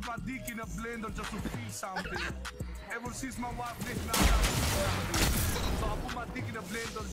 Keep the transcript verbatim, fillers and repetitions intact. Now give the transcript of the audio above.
put my dick in a blender just to feel something. Ever since my wife left, now I don't feel something. So I put my dick in a blender.